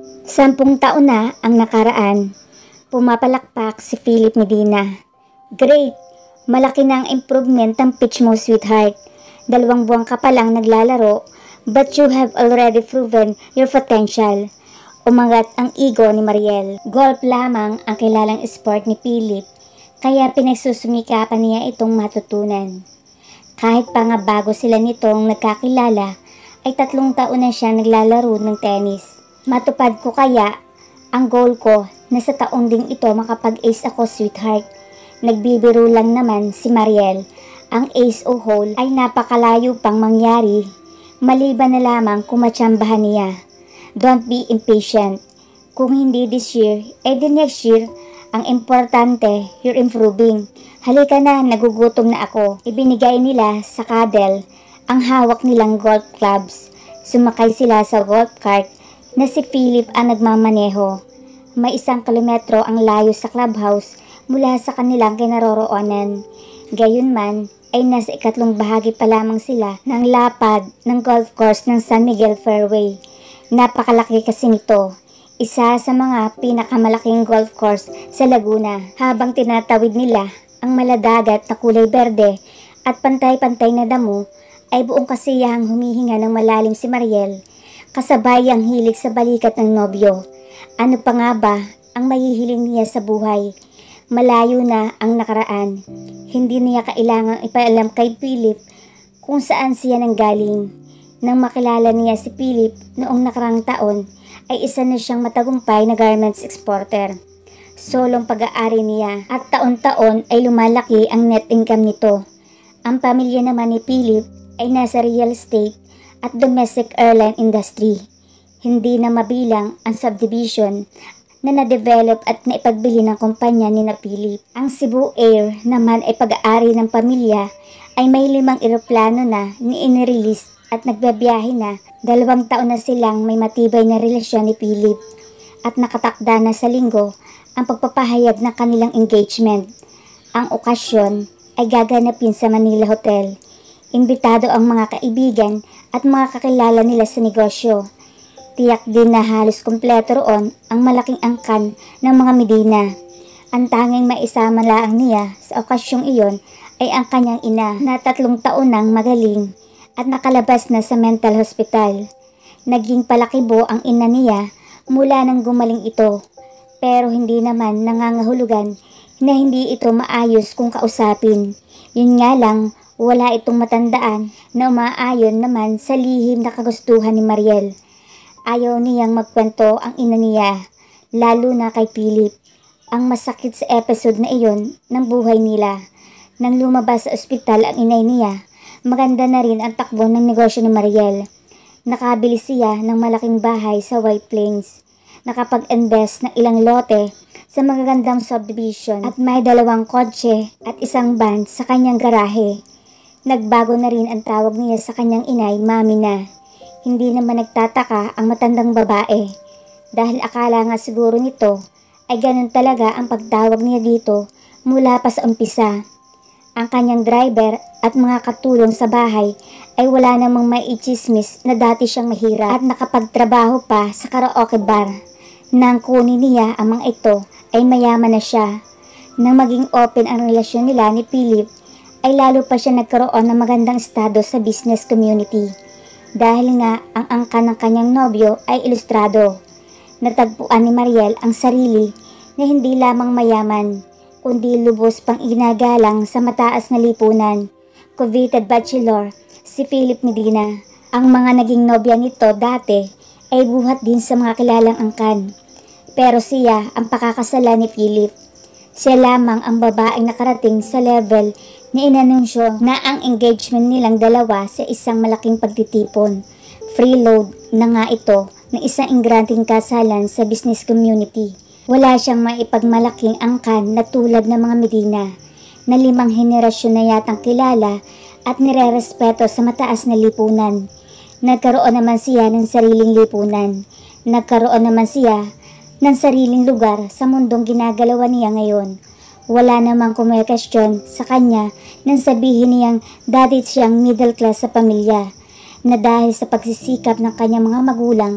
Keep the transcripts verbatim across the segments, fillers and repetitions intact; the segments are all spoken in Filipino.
Sampung taon na ang nakaraan. Pumapalakpak si Philip Medina. Great! Malaki na ang improvement ng pitch mo, sweetheart. Dalawang buwan ka pa lang naglalaro, but you have already proven your potential. Umangat ang ego ni Mariel. Golf lamang ang kilalang sport ni Philip, kaya pinagsusumikapan niya itong matutunan. Kahit pa nga bago sila nitong nagkakilala, ay tatlong taon na siya naglalaro ng tennis. Matupad ko kaya ang goal ko na sa taong ding ito makapag-ace ako, sweetheart. Nagbibiro lang naman si Mariel. Ang ace o hole ay napakalayo pang mangyari, maliban na lamang kung matsambahan niya. Don't be impatient. Kung hindi this year, eh di next year. Ang importante, you're improving. Halika na, nagugutom na ako. Ibinigay nila sa cuddle ang hawak nilang golf clubs. Sumakay sila sa golf cart na si Philip ang nagmamaneho. May isang kilometro ang layo sa clubhouse mula sa kanilang kinaroroonan. Gayunman ay nasa ikatlong bahagi pa lamang sila ng lapad ng golf course ng San Miguel Fairway. Napakalaki kasi nito. Isa sa mga pinakamalaking golf course sa Laguna. Habang tinatawid nila ang maladagat na kulay berde at pantay-pantay na damo, ay buong kasiyahang humihinga ng malalim si Mariel, kasabay ang hilig sa balikat ng nobyo. Ano pa nga ba ang mahihiling niya sa buhay? Malayo na ang nakaraan. Hindi niya kailangang ipaalam kay Philip kung saan siya nanggaling. Nang makilala niya si Philip noong nakarang taon, ay isa na siyang matagumpay na garments exporter. Solong pag-aari niya at taon-taon ay lumalaki ang net income nito. Ang pamilya naman ni Philip ay nasa real estate at domestic airline industry. Hindi na mabilang ang subdivision na na-develop at naipagbili ng kumpanya ni na Philip. Ang Cebu Air naman ay pag-aari ng pamilya ay may limang eroplano na ni inirelease at nagbabiyahe na. Dalawang taon na silang may matibay na relasyon ni Philip at nakatakda na sa linggo ang pagpapahayag ng kanilang engagement. Ang okasyon ay gaganapin sa Manila Hotel. Imbitado ang mga kaibigan at mga kakilala nila sa negosyo. Tiyak din na halos kumpleto roon ang malaking angkan ng mga Medina. Ang tanging maisama lang niya sa okasyong iyon ay ang kanyang ina na tatlong taon nang magaling at nakalabas na sa mental hospital. Naging palakibo ang ina niya mula nang gumaling ito, pero hindi naman nangangahulugan na hindi ito maayos kung kausapin. Yun nga lang, wala itong matandaan na umaayon naman sa lihim na kagustuhan ni Mariel. Ayaw niyang magkwento ang ina niya, lalo na kay Philip. Ang masakit sa episode na iyon ng buhay nila. Nang lumabas sa ospital ang inay niya, maganda na rin ang takbo ng negosyo ni Mariel. Nakabili siya ng malaking bahay sa White Plains. Nakapag-invest ng ilang lote sa magagandang subdivision at may dalawang kotse at isang van sa kanyang garahe. Nagbago na rin ang tawag niya sa kanyang inay, Mami na. Hindi naman nagtataka ang matandang babae dahil akala nga siguro nito ay ganun talaga ang pagtawag niya dito mula pa sa umpisa. Ang kanyang driver at mga katulong sa bahay ay wala namang maichismis na dati siyang mahirap at nakapagtrabaho pa sa karaoke bar. Nang kunin niya ang mga ito ay mayaman na siya. Nang maging open ang relasyon nila ni Philip ay lalo pa siya nagkaroon ng magandang estado sa business community. Dahil nga ang angkan ng kanyang nobyo ay ilustrado. Natagpuan ni Mariel ang sarili na hindi lamang mayaman, kundi lubos pang ginagalang sa mataas na lipunan. Coveted bachelor, si Philip Medina. Ang mga naging nobya nito dati ay buhat din sa mga kilalang angkan. Pero siya ang pakakasalan ni Philip. Siya lamang ang babaeng nakarating sa level na inanunsyo na ang engagement nilang dalawa sa isang malaking pagtitipon. Freeload na nga ito ng isang ingranting kasalan sa business community. Wala siyang maipagmalaking angkan na tulad ng mga Medina na limang henerasyon na yatang kilala at nirerespeto sa mataas na lipunan. Nagkaroon naman siya ng sariling lipunan. Nagkaroon naman siya ng sariling lugar sa mundong ginagalawan niya ngayon. Wala namang kumekestyon sa kanya nang sabihin niyang dati siyang middle class sa pamilya, na dahil sa pagsisikap ng kanyang mga magulang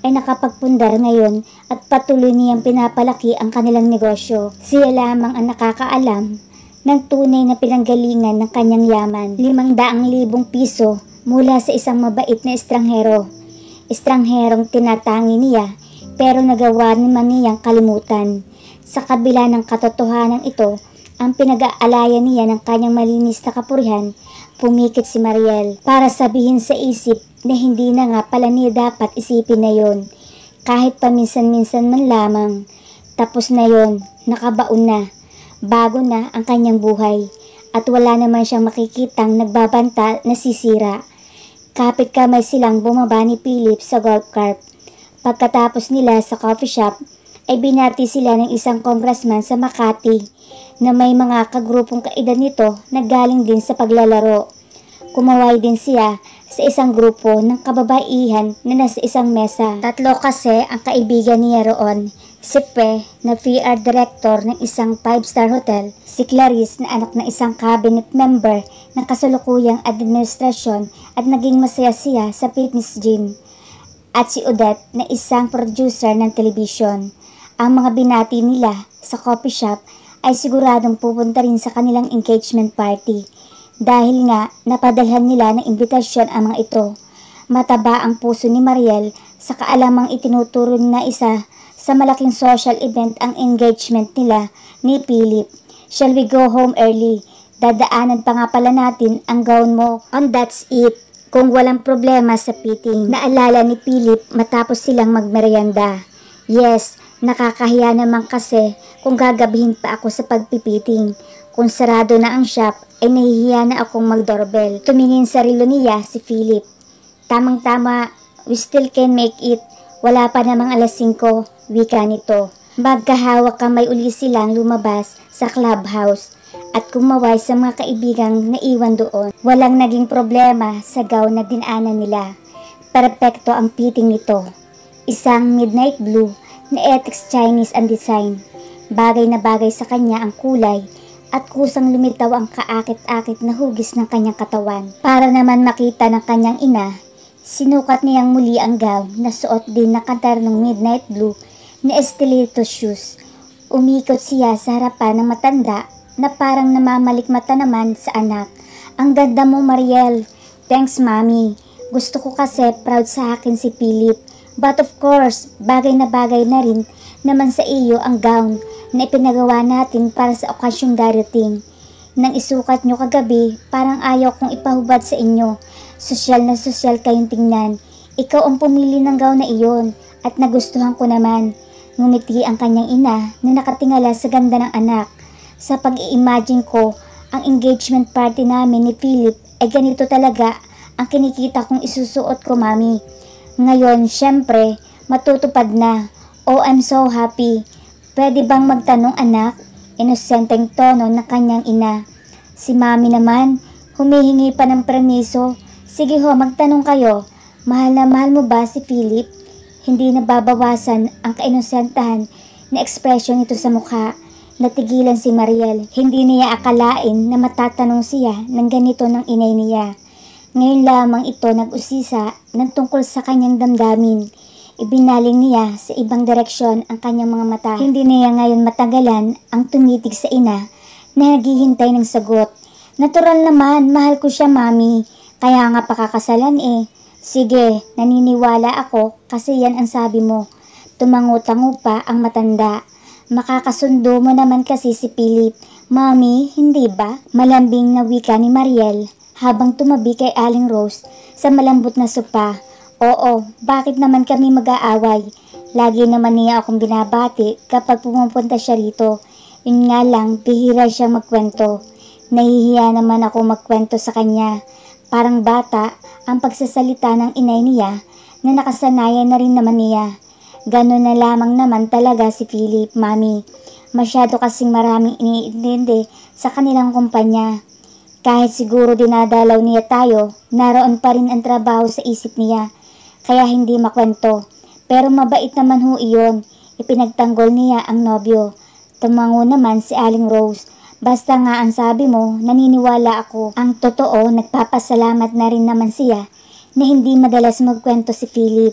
ay nakapagpundar ngayon at patuloy niyang pinapalaki ang kanilang negosyo. Siya lamang ang nakakaalam ng tunay na pinanggalingan ng kanyang yaman. Limang daang libong piso mula sa isang mabait na estranghero. Estrangherong tinatangi niya pero nagawa naman niyang kalimutan. Sa kabila ng katotohanan ito, ang pinag-aalayan niya ng kanyang malinis na kapurihan, pumikit si Mariel para sabihin sa isip na hindi na nga pala niya dapat isipin na yon. Kahit paminsan-minsan man lamang, tapos na yon, nakabaon na, bago na ang kanyang buhay at wala naman siyang makikitang nagbabanta na sisira. Kapit kamay silang bumaba ni Philip sa golf cart. Pagkatapos nila sa coffee shop, ay binati sila ng isang congressman sa Makati na may mga kagrupong kaedad nito na galing din sa paglalaro. Kumaway din siya sa isang grupo ng kababaihan na nasa isang mesa. Tatlo kasi ang kaibigan niya roon, si Pe na P R director ng isang five-star hotel, si Clarice na anak ng isang cabinet member ng kasalukuyang administrasyon at naging masaya siya sa fitness gym, at si Odette na isang producer ng television. Ang mga binati nila sa coffee shop ay siguradong pupunta rin sa kanilang engagement party dahil nga napadalhan nila ng imbitasyon ang mga ito. Mataba ang puso ni Mariel sa kaalamang itinuturo na isa sa malaking social event ang engagement nila ni Philip. Shall we go home early? Dadaanan pa nga pala natin ang gown mo and that's it. Kung walang problema sa fitting, naalala ni Philip matapos silang magmerienda. Yes, nakakahiya naman kasi kung gagabihin pa ako sa pagpipiting. Kung sarado na ang shop, ay nahihiya na akong mag-doorbell. Tumingin sa relo niya si Philip. Tamang-tama, we still can make it. Wala pa namang alas singko, wika nito. Magkahawak kamay uli silang lumabas sa clubhouse at kumaway sa mga kaibigang naiwan doon. Walang naging problema sa gown na dinaanan nila. Perpekto ang fitting nito. Isang midnight blue na ethics Chinese ang design. Bagay na bagay sa kanya ang kulay at kusang lumitaw ang kaakit-akit na hugis ng kanyang katawan. Para naman makita ng kanyang ina, sinukat niyang muli ang gown na suot din na katernong midnight blue na stiletto shoes. Umikot siya sa harapan ng matanda na parang namamalikmata naman sa anak. Ang ganda mo, Mariel. Thanks, Mami. Gusto ko kasi proud sa akin si Philip. But of course, bagay na bagay na rin naman sa iyo ang gown na ipinagawa natin para sa okasyong darating. Nang isukat nyo kagabi, parang ayaw kong ipahubad sa inyo. Sosyal na sosyal kayong tingnan. Ikaw ang pumili ng gown na iyon at nagustuhan ko naman. Ngumiti ang kanyang ina na nakatingala sa ganda ng anak. Sa pag-i-imagine ko, ang engagement party namin ni Philip ay ganito talaga ang kinikita kong isusuot ko, Mami. Ngayon, syempre, matutupad na. Oh, I'm so happy. Pwede bang magtanong, anak? Inosenteng tono ng kanyang ina. Si Mami naman, humihingi pa ng permiso. Sige ho, magtanong kayo. Mahal na mahal mo ba si Philip? Hindi nababawasan ang kainosentahan na ekspresyon nito sa mukha. Natigilan si Mariel. Hindi niya akalain na matatanong siya ng ganito ng inay niya. Ngayon lamang ito nag-usisa ng tungkol sa kanyang damdamin. Ibinaling niya sa ibang direksyon ang kanyang mga mata. Hindi niya ngayon matagalan ang tumitig sa ina na naghihintay ng sagot. Natural naman, mahal ko siya, Mami. Kaya nga pakakasalan eh. Sige, naniniwala ako kasi yan ang sabi mo. Tumango-tango pa ang matanda. Makakasundo mo naman kasi si Philip. Mami, hindi ba? Malambing na wika ni Mariel habang tumabi kay Aling Rose sa malambot na sopa. Oo, bakit naman kami mag-aaway? Lagi naman niya akong binabati kapag pumupunta siya rito. Yun nga lang, bihira siyang magkwento. Nahihiya naman ako magkwento sa kanya. Parang bata ang pagsasalita ng inay niya na nakasanayan na rin naman niya. Ganun na lamang naman talaga si Philip, Mami. Masyado kasing maraming iniintindi sa kanilang kumpanya. Kahit siguro dinadalaw niya tayo, naroon pa rin ang trabaho sa isip niya. Kaya hindi makwento. Pero mabait naman ho iyon. Ipinagtanggol niya ang nobyo. Tumango naman si Aling Rose. Basta nga ang sabi mo, naniniwala ako. Ang totoo, nagpapasalamat na rin naman siya na hindi madalas magkwento si Philip.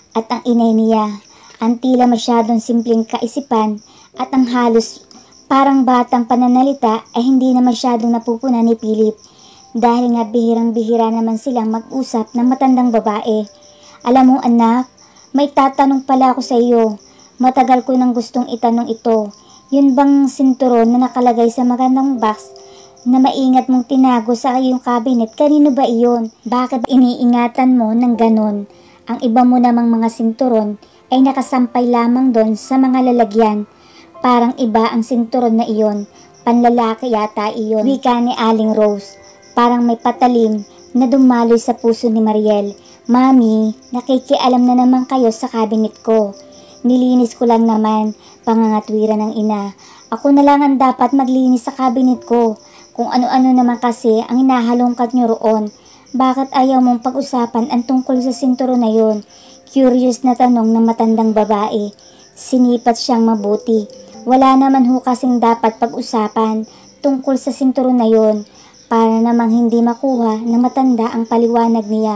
at ang inay niya. Ang tila masyadong simpleng kaisipan at ang halos parang batang pananalita ay hindi na masyadong napupunan ni Philip. Dahil nga bihirang-bihira naman silang mag-usap ng matandang babae. Alam mo anak, may tatanong pala ako sa iyo. Matagal ko nang gustong itanong ito. Yun bang sinturon na nakalagay sa magandang box na maingat mong tinago sa iyong cabinet, kanino ba iyon? Bakit iniingatan mo ng ganon? Ang iba mo namang mga sinturon ay nakasampay lamang doon sa mga lalagyan. Parang iba ang sinturon na iyon. Panlalaki yata iyon. Wika ni Aling Rose. Parang may patalim na dumaloy sa puso ni Mariel. Mami, nakikialam na naman kayo sa cabinet ko. Nilinis ko lang naman, pangangatwiran ng ina. Ako na lang ang dapat maglinis sa cabinet ko. Kung ano-ano naman kasi ang hinahalongkat nyo roon. Bakit ayaw mong pag-usapan ang tungkol sa sinturon na yon? Curious na tanong ng matandang babae. Sinipat siyang mabuti. Wala naman ho kasing dapat pag-usapan tungkol sa sinturon na yon, para namang hindi makuha na matanda ang paliwanag niya.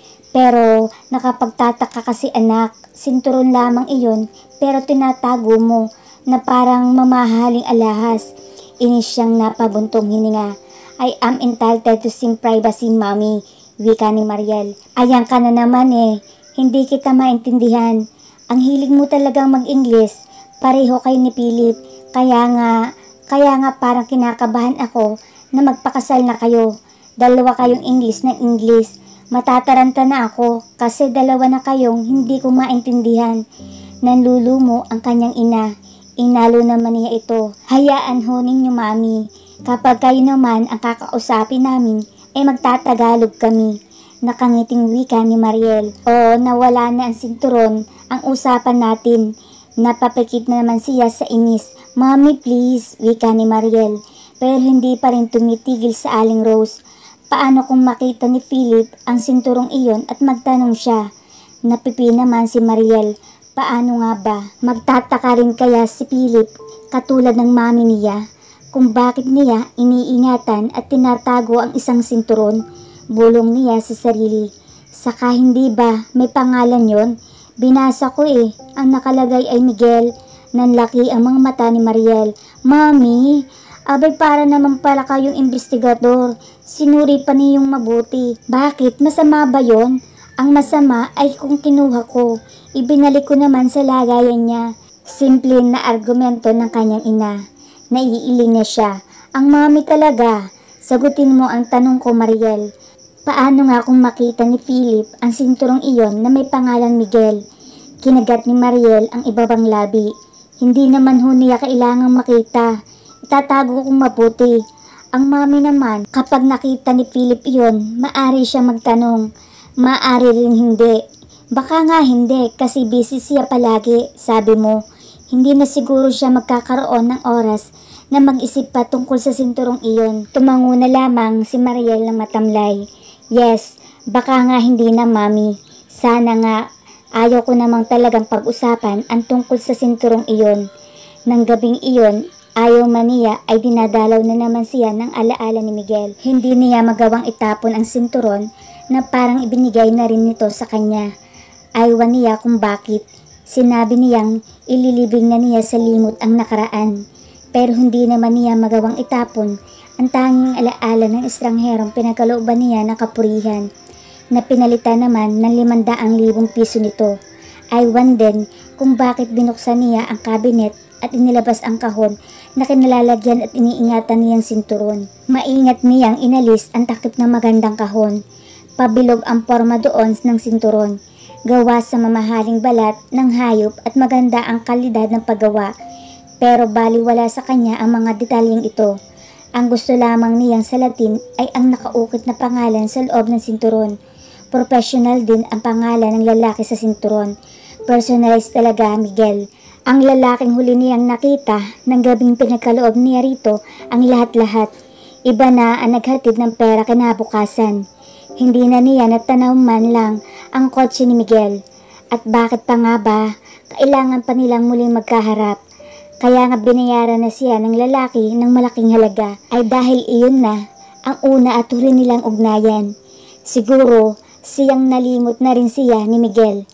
Pero nakapagtataka kasi anak, sinturon lamang iyon pero tinatago mo na parang mamahaling alahas. Inis siyang napabuntong hininga. I am entitled to some privacy, mommy, wika ni Mariel. Ayan ka na naman eh. Hindi kita maintindihan. Ang hilig mo talagang mag-Ingles. Pareho kayo ni Philip. Kaya nga, kaya nga parang kinakabahan ako na magpakasal na kayo. Dalawa kayong English na English. Matataranta na ako kasi dalawa na kayong hindi ko maintindihan. Nanlulumo ang kanyang ina. Inalo naman niya ito. Hayaan ho ninyo mami. Kapag kayo naman ang kakausapin namin, ay magtatagalog kami. Nakangiting wika ni Mariel. Oo, nawala na ang sinturon ang usapan natin. Napapikit na naman siya sa inis. Mami please, wika ni Mariel. Pero hindi pa rin tumitigil sa Aling Rose. Paano kung makita ni Philip ang sinturong iyon at magtanong siya? Napipi naman si Mariel. Paano nga ba? Magtataka rin kaya si Philip, katulad ng mami niya, kung bakit niya iniingatan at tinatago ang isang sinturon? Bulong niya sa sarili. Saka hindi ba may pangalan yon? Binasa ko eh, ang nakalagay ay Miguel. Nanlaki ang mga mata ni Mariel. Mami, abay para naman pala kayong investigador. Sinuri pa niyong mabuti. Bakit? Masama ba yon? Ang masama ay kung kinuha ko. Ibinalik ko naman sa lagayan niya. Simple na argumento ng kanyang ina. Naiiling na siya. Ang mami talaga. Sagutin mo ang tanong ko, Mariel. Paano nga kung makita ni Philip ang sinturong iyon na may pangalang Miguel? Kinagat ni Mariel ang ibabang labi. Hindi naman ho niya kailangang makita. Itatago kong mabuti. Ang mami naman, kapag nakita ni Philip iyon, maari siya magtanong. Maari rin hindi. Baka nga hindi kasi busy siya palagi, sabi mo. Hindi na siguro siya magkakaroon ng oras na mag-isip pa tungkol sa sinturong iyon. Tumango na lamang si Mariel ng matamlay. Yes, baka nga hindi na mami. Sana nga, ayaw ko namang talagang pag-usapan ang tungkol sa sinturong iyon. Nang gabing iyon, ayaw man niya ay dinadalaw na naman siya ng alaala ni Miguel. Hindi niya magawang itapon ang sinturon na parang ibinigay na rin nito sa kanya. Aywan niya kung bakit. Sinabi niyang ililibing na niya sa limot ang nakaraan. Pero hindi naman niya magawang itapon ang tanging alaala ng estrangherong pinagkalooban niya ng kapurihan na pinalitan naman ng limandaang libong piso nito. Aywan din kung bakit binuksan niya ang kabinet at inilabas ang kahon na kinalalagyan at iniingatan niyang sinturon. Maingat niyang inalis ang takip ng magandang kahon. Pabilog ang forma doon ng sinturon. Gawa sa mamahaling balat ng hayop at maganda ang kalidad ng paggawa. Pero baliwala sa kanya ang mga detalyeng ito. Ang gusto lamang niyang sa Latin ay ang nakaukit na pangalan sa loob ng sinturon. Professional din ang pangalan ng lalaki sa sinturon. Personalized talaga, Miguel. Ang lalaking huli niyang nakita ng gabing pinagkaloob niya rito ang lahat-lahat. Iba na ang naghatid ng pera kinabukasan. Hindi na niya natanaw man lang ang kotse ni Miguel. At bakit pa nga ba, kailangan pa nilang muling magkaharap. Kaya nga binayaran na siya ng lalaki ng malaking halaga ay dahil iyon na ang una at huli nilang ugnayan. Siguro siyang nalimot na rin siya ni Miguel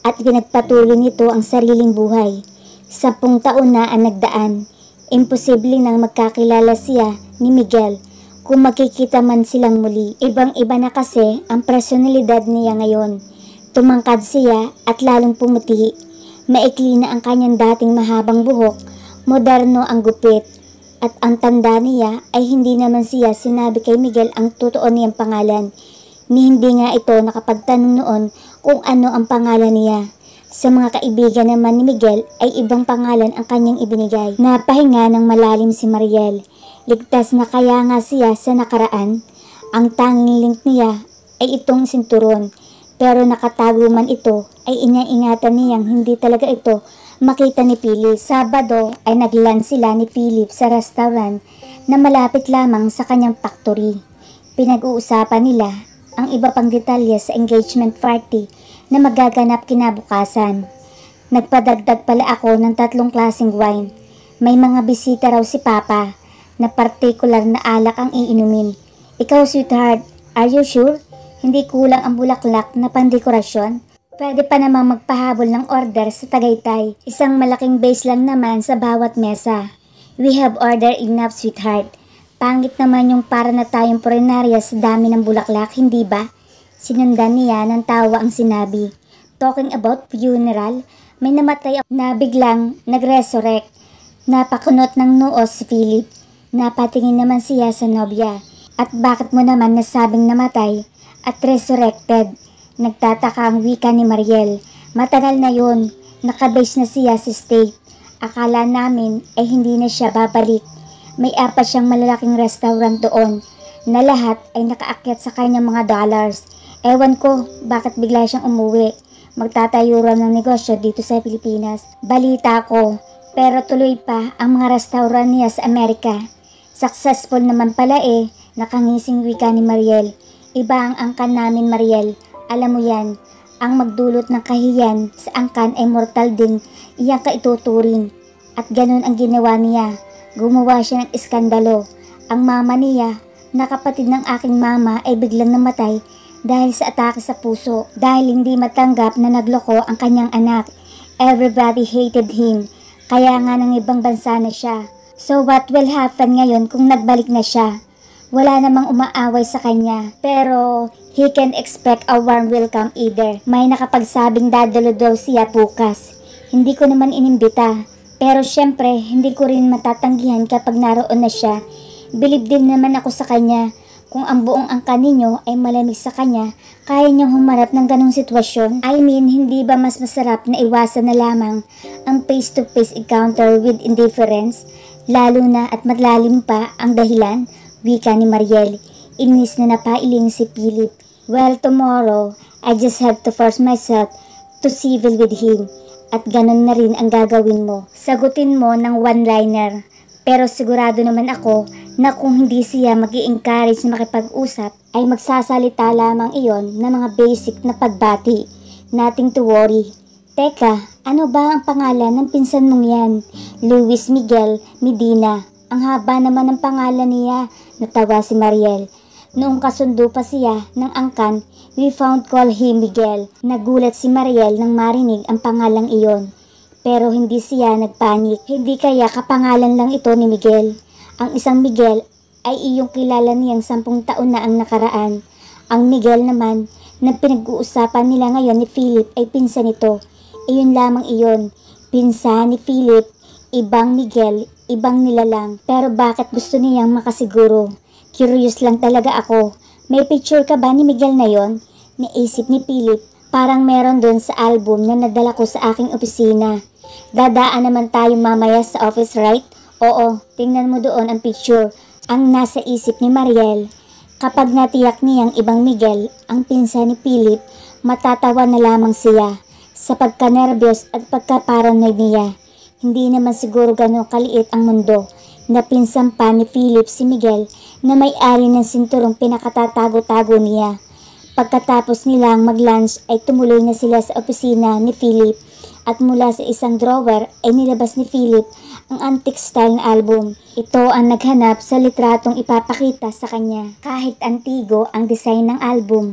at pinagpatuloy nito ang sariling buhay. Sampung taon na ang nagdaan. Imposible nang magkakilala siya ni Miguel kung magkikita man silang muli. Ibang-iba na kasi ang personalidad niya ngayon. Tumangkad siya at lalong pumuti. Maikli na ang kanyang dating mahabang buhok, moderno ang gupit. At ang tanda niya ay hindi naman siya sinabi kay Miguel ang totoo niyang pangalan. Ni hindi nga ito nakapagtanong noon kung ano ang pangalan niya. Sa mga kaibigan naman ni Miguel ay ibang pangalan ang kanyang ibinigay. Napahinga ng malalim si Mariel. Ligtas na kaya nga siya sa nakaraan. Ang tanging link niya ay itong sinturon. Pero nakatago man ito ay inaingatan niyang hindi talaga ito makita ni Philip. Sabado ay nag-lunch sila ni Philip sa restaurant na malapit lamang sa kanyang factory. Pinag-uusapan nila ang iba pang detalye sa engagement party na magaganap kinabukasan. Nagpadagdag pala ako ng tatlong klaseng wine. May mga bisita raw si Papa na partikular na alak ang iinumin. Ikaw, sweetheart, are you sure? Hindi kulang ang bulaklak na pandekorasyon? Pwede pa namang magpahabol ng order sa Tagaytay. Isang malaking base lang naman sa bawat mesa. We have ordered enough, sweetheart. Pangit naman yung para na tayong porenarya sa dami ng bulaklak, hindi ba? Sinundan niya ng tawa ang sinabi. Talking about funeral, may namatay na biglang nag-resurrect. Napakunot ng noo si Philip. Napatingin naman siya sa nobya. At bakit mo naman nasabing namatay at resurrected? Nagtataka ang wika ni Mariel. Matagal na yun, nakabase na siya sa state. Akala namin ay hindi na siya babalik. May apat siyang malalaking restaurant doon na lahat ay nakaakyat sa kanyang mga dollars. Ewan ko bakit bigla siyang umuwi. Magtatayo raw ng negosyo dito sa Pilipinas. Balita ko, pero tuloy pa ang mga restaurant niya sa Amerika. Successful naman pala eh, nakangising wika ni Mariel. Iba ang angkan namin, Mariel. Alam mo yan, ang magdulot ng kahiyan sa angkan ay mortal din, iyang kaituturing. At ganun ang ginawa niya. Gumawa siya ng iskandalo. Ang mama niya, na kapatid ng aking mama, ay biglang namatay dahil sa atake sa puso. Dahil hindi matanggap na nagloko ang kanyang anak. Everybody hated him. Kaya nga ng ibang bansa na siya. So what will happen ngayon kung nagbalik na siya? Wala namang umaaway sa kanya. Pero he can expect a warm welcome either. May nakapagsabing dadalo daw siya bukas. Hindi ko naman inimbita. Pero syempre, hindi ko rin matatanggihan kapag naroon na siya. Believe din naman ako sa kanya. Kung ang buong angka ninyo ay malamig sa kanya, kaya niyang humarap ng ganong sitwasyon? I mean, hindi ba mas masarap na iwasan na lamang ang face-to-face encounter with indifference? Lalo na at matlalim pa ang dahilan, wika ni Mariel. Inis na napailing si Philip. Well, tomorrow, I just have to force myself to civil with him. At ganun na rin ang gagawin mo. Sagutin mo ng one-liner. Pero sigurado naman ako na kung hindi siya mag-i-encourage na makipag-usap, ay magsasalita lamang iyon ng mga basic na pagbati. Nothing to worry. Teka, ano ba ang pangalan ng pinsan mong yan? Luis Miguel Medina. Ang haba naman ng pangalan niya, natawa si Mariel. Noong kasundo pa siya ng angkan, we found call him Miguel. Nagulat si Mariel nang marinig ang pangalang iyon. Pero hindi siya nagpanik. Hindi kaya kapangalan lang ito ni Miguel. Ang isang Miguel ay iyong kilala niyang sampung taon na ang nakaraan. Ang Miguel naman na pinag-uusapan nila ngayon ni Philip ay pinsan nito. Iyon lamang iyon. Pinsan ni Philip, ibang Miguel, ibang nilalang. Pero bakit gusto niyang makasiguro? Curious lang talaga ako. May picture ka ba ni Miguel na yon? Naisip ni Philip. Parang meron doon sa album na nadala ko sa aking opisina. Dadaan naman tayo mamaya sa office, right? Oo, tingnan mo doon ang picture. Ang nasa isip ni Mariel. Kapag natiyak niyang ibang Miguel, ang pinsan ni Philip, matatawa na lamang siya sa pagka-nervyos at pagka-paranoid niya. Hindi naman siguro ganun kaliit ang mundo. Napinsan pa ni Philip si Miguel na may-ari ng sinturong pinakatatago-tago niya. Pagkatapos nilang mag-lunch ay tumuloy na sila sa opisina ni Philip at mula sa isang drawer ay nilabas ni Philip ang antique style na album. Ito ang naghanap sa litratong ipapakita sa kanya. Kahit antigo ang design ng album,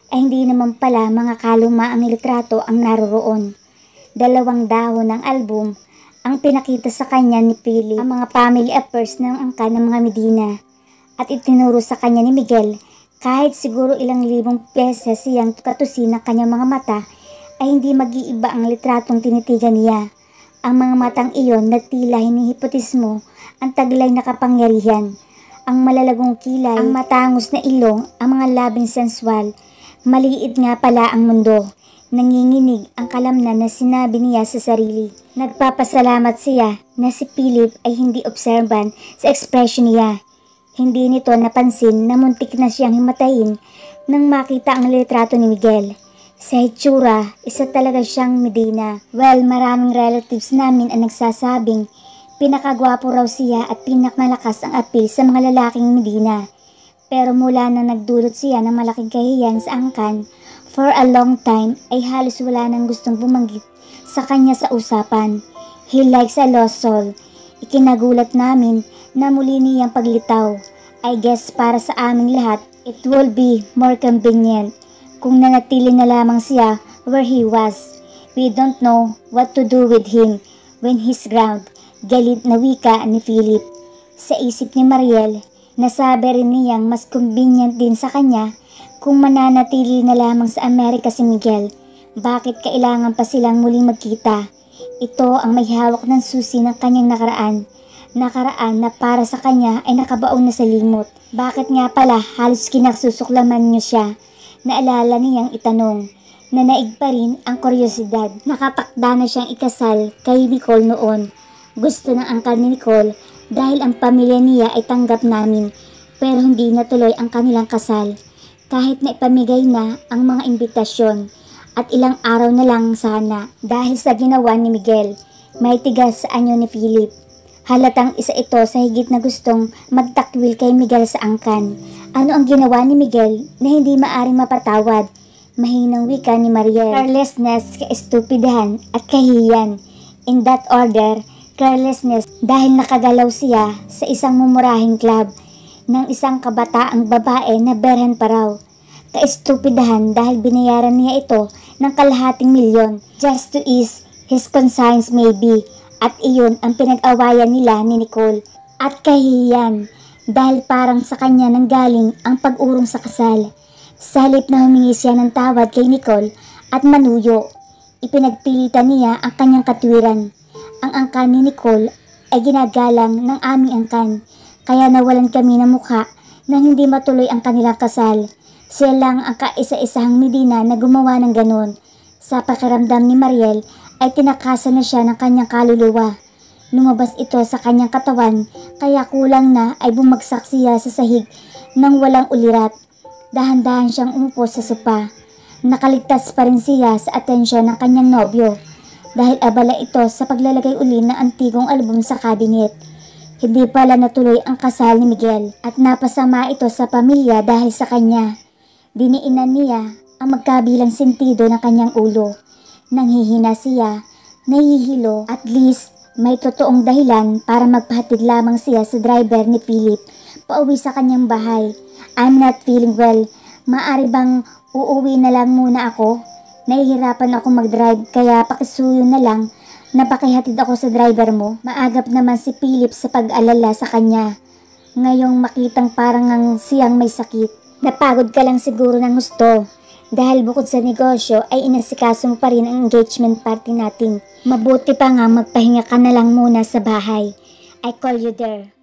ay hindi naman pala mga kaluma ang litrato ang naroroon. Dalawang dahon ng album ang pinakita sa kanya ni Philip, ang mga family affairs ng angkan ng mga Medina, at itinuro sa kanya ni Miguel. Kahit siguro ilang libong beses siyang katusin ng kanyang mga mata, ay hindi mag-iiba ang litratong tinitigan niya. Ang mga matang iyon na tila hinihipotismo ang taglay na kapangyarihan, ang malalagong kilay, ang matangos na ilong, ang mga labing sensual. Maliit nga pala ang mundo. Nanginginig ang kalamnan na sinabi niya sa sarili. Nagpapasalamat siya na si Philip ay hindi observant sa ekspresyon niya. Hindi nito napansin na muntik na siyang himatayin nang makita ang litrato ni Miguel. Sa hitsura, isa talaga siyang Medina. Well, maraming relatives namin ang nagsasabing pinakagwapo raw siya at pinakmalakas ang appeal sa mga lalaking Medina. Pero mula na nagdulot siya ng malaking kahiyan sa angkan, for a long time ay halos wala nang gustong bumanggit sa kanya sa usapan. He likes a lost soul. Ikinagulat namin na muli niyang paglitaw. I guess para sa aming lahat, it will be more convenient kung nanatili na lamang siya where he was. We don't know what to do with him when he's ground. Galit na wika ni Philip. Sa isip ni Mariel, nasabi rin niyang mas convenient din sa kanya kung mananatili na lamang sa Amerika si Miguel. Bakit kailangan pa silang muling magkita? Ito ang may hawak ng susi ng kanyang nakaraan. Nakaraan na para sa kanya ay nakabaon na sa limot. Bakit nga pala halos kinasusuklaman niyo siya? Naalala niyang itanong. Nanaig pa rin ang kuryosidad. Nakatakda na siyang ikasal kay Nicole noon. Gusto ng angkan ni Nicole dahil ang pamilya niya ay tanggap namin, pero hindi natuloy ang kanilang kasal. Kahit na ipamigay na ang mga imbitasyon at ilang araw na lang sana dahil sa ginawa ni Miguel. May tigas sa anyo ni Philip. Halatang isa ito sa higit na gustong magtakwil kay Miguel sa angkan. Ano ang ginawa ni Miguel na hindi maaring mapatawad? Mahinang wika ni Mariel. Carelessness, kaestupidahan at kahiyan. In that order, carelessness dahil nakagalaw siya sa isang mumurahing club ng isang kabataang babae na berhen pa raw. Kaestupidahan dahil binayaran niya ito ng kalahating milyon just to ease his conscience maybe, at iyon ang pinag-awayan nila ni Nicole. At kahiyan dahil parang sa kanya nanggaling ang pag-urong sa kasal. Sa halip na humingi siya ng tawad kay Nicole at manuyo, ipinagpilitan niya ang kanyang katwiran. Ang angkan ni Nicole ay ginagalang ng aming angkan, kaya nawalan kami ng mukha nang hindi matuloy ang kanilang kasal. Siya lang ang kaisa-isahang Medina na gumawa ng ganon. Sa pakiramdam ni Mariel ay tinakasan na siya ng kanyang kaluluwa. Lumabas ito sa kanyang katawan, kaya kulang na ay bumagsak siya sa sahig nang walang ulirat. Dahan-dahan siyang umupo sa sopa. Nakaligtas pa rin siya sa atensyon ng kanyang nobyo dahil abala ito sa paglalagay uli ng antigong album sa kabinet. Hindi pala natuloy ang kasal ni Miguel at napasama ito sa pamilya dahil sa kanya. Diniinan niya ang magkabilang sentido ng kanyang ulo. Nanghihina siya, nahihilo, at least may totoong dahilan para magpahatid lamang siya sa driver ni Philip pauwi sa kanyang bahay. I'm not feeling well. Maari bang uuwi na lang muna ako? Nahihirapan ako mag-drive kaya pakisuyo na lang na pakihatid ako sa driver mo. Maagap naman si Philip sa pag-alala sa kanya. Ngayong makitang parang ang siyang may sakit. Napagod ka lang siguro ng gusto. Dahil bukod sa negosyo ay inasikaso mo pa rin ang engagement party natin. Mabuti pa nga magpahinga ka na lang muna sa bahay. I call you there.